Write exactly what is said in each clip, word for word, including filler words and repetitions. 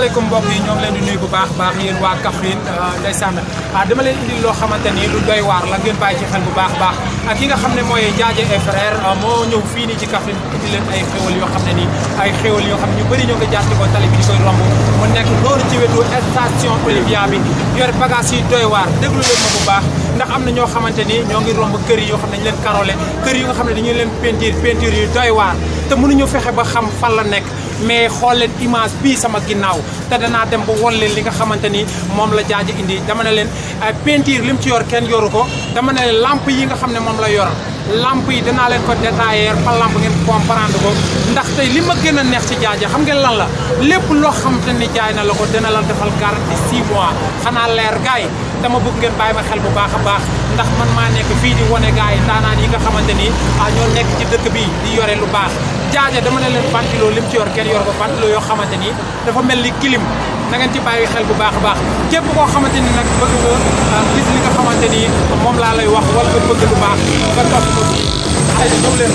asalaamaaleykum mbokk yi ñoo ngi leen di nuyu bu baax baax yéen waa Kaffrine ndeysaan dama leen indil loo xamante ni lu doy waar la ngeen bàyyi ci xel bu baax baax ak ki nga xam ne mooy Diadja et frère moo ñëw fii nii ci Kaffrine indi leen ay xéwal yoo xam ne nii ay xéwal yoo xam ne ñu bëri ñoo ngi jaar ci ko tali bi di koy romb mu nekk loolu ci wetu station Olivia bi yor bagage yi doy waar déglu leen ma bu baax ndax am na ñoo xamante ni ñoo ngi romb kër yi yoo xam ne dañu leen karole kër yi nga xam ne dañu leen peinture peinture yu doy waar te mënuñu fexe ba xam fan la nekk mais xool leen image bii sama ginnaaw te danaa dem ba wol leen li nga xamante ni moom la Diadja indi dama ne leen peinture lim ci yor kenn yoru ko dama ne leen lampe yi nga xam ne moom la yor lampe yi danaa leen ko détailler par lampe ngeen comprendre ko ndax tey li ma gën a neex ci Diadja xam ngeen lan la lépp loo xamante ni jaay na la ko dina la defal garantie six mois xanaa leer gars yi dama bëgg ngeen bàyyi ma xel bu baax a baax ndax man maa nekk fii di wane gars yi ndaanaan yi nga xamante ni ah ñoo nekk ci dëkk bi di yore lu baax Diadja dama ne leen ventilo lim ci yor kenn yor ko ventilo yoo xamante ni dafa mel ni clim na ngeen ci bàyyi xel bu baax a baax képp koo xamante ni nag bëgg nga gis li nga xamante ni moom laa lay wax wala nga bëgg lu baax nga topp ko ay ñëw leen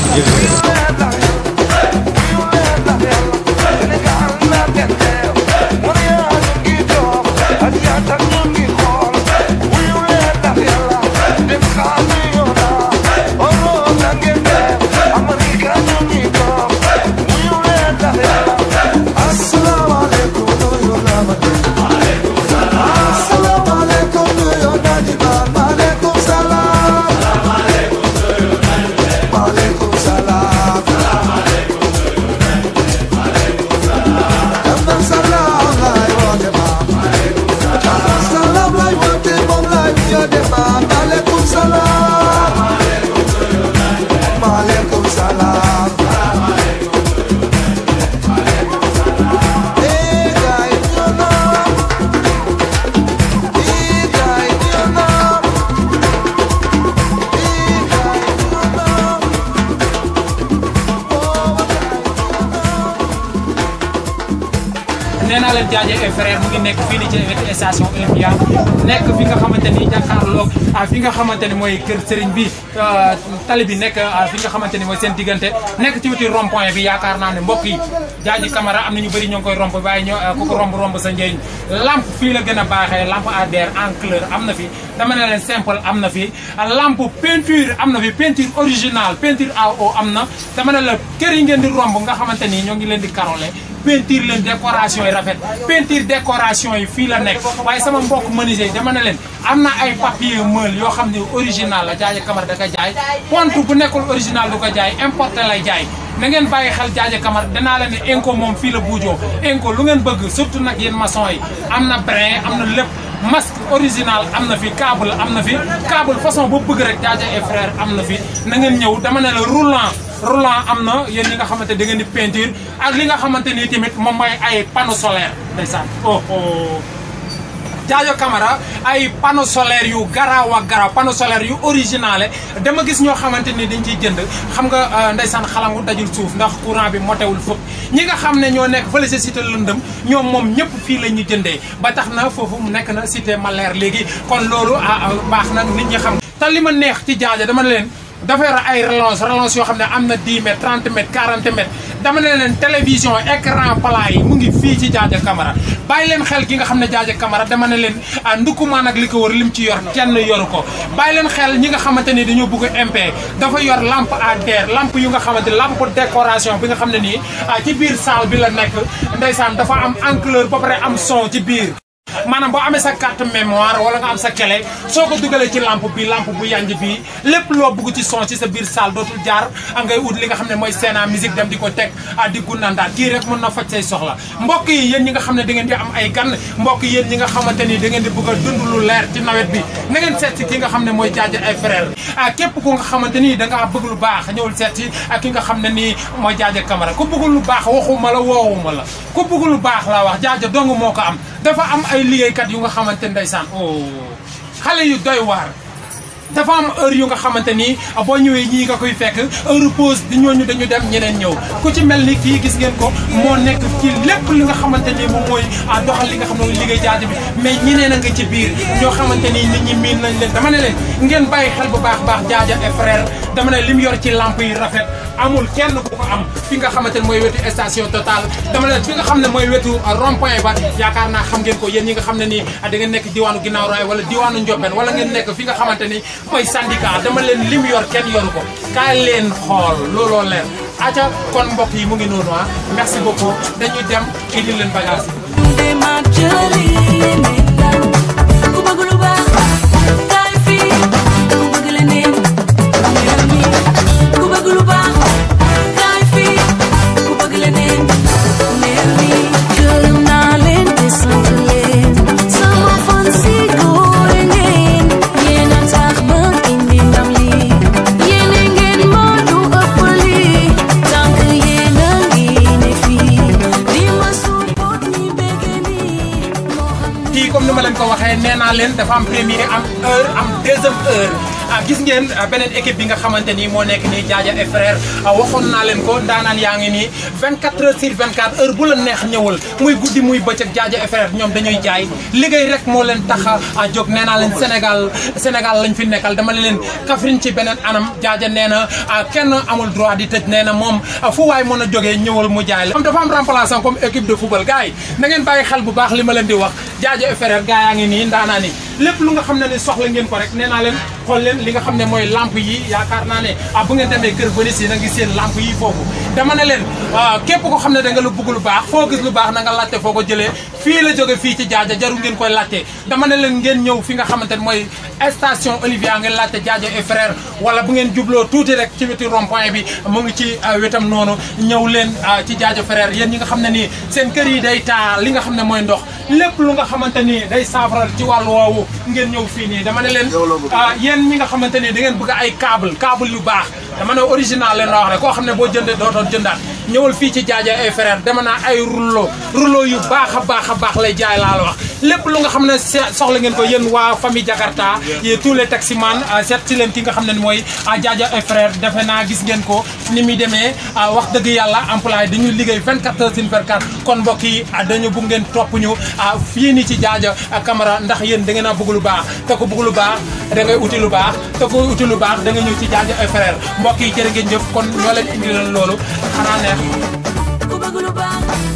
nee naa leen Diadja et frère mu ngi nekk fii nii ci wetu station Olivia nekk fi nga xamante ni jàkkaarloog fi nga xamante ni mooy kër Serigne bi tali bi nekk fi nga xamante ni mooy seen diggante nekk ci wetu rond point bi yaakaar naa ne mbokk yi Diadji Camara am na ñu bëri ñoo ngi koy romb waaye ñoo ku ko romb romb sa njëriñ lampe fii la gën a baaxee lampe A D R en couleur am na fi dama ne leen simple am na fi lampe peinture am na fi peinture originale peinture à eau am na dama ne la kër yi ngeen di romb nga xamante ni ñoo ngi leen di karole peinture leen décoration yi rafet peinture décoration yi fii la nekk waaye sama mbokk menuisier dama ne leen am na ay papier meul yoo xam ne original la Diadja Camara da ko jaay pont bu nekkul original du ko jaay importé lay jaay na ngeen bàyyi xel Diadja Camara danaa leen ne Inco moom fii la buujoo Inco lu ngeen bëgg surtout nag yéen maçon yi am na brin am na lépp masque original am na fi câble am na fi câble façon boo bëgg rek Diadja et frère am na fi na ngeen ñëw dama ne la roulant roulant am na yéen ñi nga xamante da ngeen di peinture ak li nga xamante ni tamit moom mooy ay panneau solaire ndeysaan oh oh Diadja Camara ay panneau solaire yu garaaw ak garaaw panneau solaire yu original dama gis ñoo xamante ni dañ ciy jënd xam nga ndeysaan xalangu dajul suuf ndax courant bi motewul fëpp ñi nga xam ne ñoo nekk fële sa cité lëndëm ñoom moom ñëpp fii la ñu jëndee ba tax na foofu mu nekk na cité Malher léegi kon loolu baax na nit ñi xam te li ma neex ci Diadja dama leen dafa yor ay relance relance yoo xam ne am na dix mètres trente mètres quarante mètres dama ne leen télévision écran plat yi mu ngi fii ci Diadja Camara bàyyi leen xel ki nga xam ne Diadja Camara dama ne leen ndukumaan ak li ko wër lim ci yor kenn yoru ko bàyyi leen xel ñi nga xamante ni dañoo bëgg M P dafa yor lampe A D R lampe yu nga xamante lampe décoration bi nga xam ne nii ci biir salle bi la nekk ndeysaan dafa am en couleur ba pare am son ci biir maanaam boo amee sa carte mémoire wala nga am sa clé soo ko dugalee ci lampe bi lampe bu yanj bi lépp loo bëgg ci son ci sa biir salle dootul jaar ngay ut li nga xam ne mooy scène musique dem di ko teg di gundandaat kii rek mën na faj say soxla mbokk yi yéen ñi nga xam ne da ngeen di am ay gan mbokk yéen ñi nga xamante ni da ngeen di bëgg a dund lu leer ci nawet bi na ngeen seet si ki nga xam ne mooy Diadja et frère képp ku nga xamante ni da ngaa bëgg lu baax ñëwul seet si ki nga xam ne nii mooy Diadja Camara ku bëgg lu baax waxuma la woowuma la ku bëgg lu baax laa wax Diadja dong moo ko am dafa am ay liggéeykat yu nga xamante ndeysaan oh xale yu doy waar dafa am heure yu nga xamante ni boo ñëwee ñii nga koy fekk heure pause di ñooñu dañu dem ñeneen ñëw ku ci mel ni kii gis ngeen ko moo nekk ci lépp li nga xamante ni moom mooy doxal li nga xam ne mooy liggéey Diadja bi mais ñeneen a nga ci biir ñoo xamante ni nit ñi miin nañ leen dama ne leen ngeen bàyyi xel bu baax baax Diadja et frère dama ne lim yor ci lampe yi rafet amul kenn ku ko am fi nga xamante ne mooy wetu station Total dama ne fi nga xam ne mooy wetu rond point ba yaakaar naa xam ngeen ko yéen ñi nga xam ne nii da ngeen nekk diwaanu ginnaaw raay wala diwaanu Ndiobène wala ngeen nekk fi nga xamante ni mooy syndicat dama leen lim yor kenn yoru ko kaay leen xool looloo leer aca kon mbokk yi mu ngi noonu ah merci beaucoup dañuy dem indi leen bagage comme ni ma leen ko waxee nee naa leen dafa am première am heure am deuxième heure ah gis ngeen beneen équipe bi nga xamante ni moo nekk nii Diadia et frère waxoon naa leen ko ndaanaan yaa ngi nii vingt-quatre heures sur vingt-quatre heure bu la neex ñëwal muy guddi muy bëccëg Diadia et frère ñoom dañuy jaay liggéey rek moo leen tax a jóg nee naa leen Sénégal Sénégal lañ fi nekkal dama leen Kaffrine ci beneen anam Diadia nee na kenn amul droit di tëj nee na moom fu waay mën a jógee ñëwal mu jaay la. dafa am remplaçant comme équipe de football gars yi na ngeen bàyyi xel bu baax li ma leen di wax Diadia et frère gars yaa ngi nii ndaanaan yi lépp lu nga xam ne ni soxla ngeen ko rek nee naa leen xool leen li nga xam ne mooy lampe yi yaakaar naa ne ah bu ngeen demee kër Venise yi na ngi seen lampe yi foofu dama ne leen képp ko xam ne da nga lu bëgg lu baax foo gis lu baax na nga laajte foo ko jëlee fii la jóge fii ci Diadia jarul ngeen koy laajte dama ne leen ngeen ñëw fi nga xamante ne mooy station Olivia ngeen laajte Diadia et frère wala bu ngeen jubloo tuuti rek ci wetu rond point bi mu ngi ci wetam noonu ñëw leen ci Diadia frère yéen ñi nga xam ne nii seen kër yi day taa li nga xam ne mooy ndox lépp lu nga xamante ni day saafaral ci wàllu woowu ngeen ñëw fii nii dama ne leen yéen ñi nga xamante ni da ngeen bëgg ay câble câble yu baax dama ne original leen la wax rek koo xam ne boo jëndee dootoo jëndaat ñëwal fii ci Diadia et frère dama naa ay rouleau rouleau yu baax a baax a baax lay jaay laa la wax lépp lu nga xam ne soxla ngeen ko yéen waa famille Jakarta yéen tous les taximan seet si leen ki nga xam ne mooy Diadia et frère defe naa gis ngeen ko ni muy demee wax dëgg yàlla employé dañuy liggéey vingt-quatre heures sur vingt-quatre kon mbokk yi dañu bëgg ngeen topp ñu fii nii ci Diadia Camara ndax yéen da ngeen a bëgg lu baax te ko bëgg lu baax da ngay uti lu baax te ko uti lu baax da nga ñëw ci Diadia et frère mbokk yi jërë ngeen jëf kon ñoo leen indi leen loolu xanaa neex